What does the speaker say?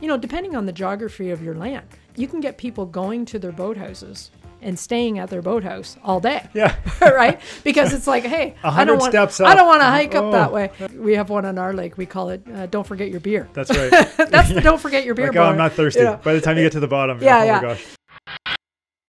you know, depending on the geography of your land, you can get people going to their boathouses and staying at their boathouse all day. Yeah. Right? Because it's like, hey, I don't want steps up. I don't want to hike up that way. We have one on our lake. We call it don't forget your beer. That's right. That's the don't forget your beer like, bar. oh, I'm not thirsty. You know? By the time you get to the bottom, Yeah, oh yeah. my gosh.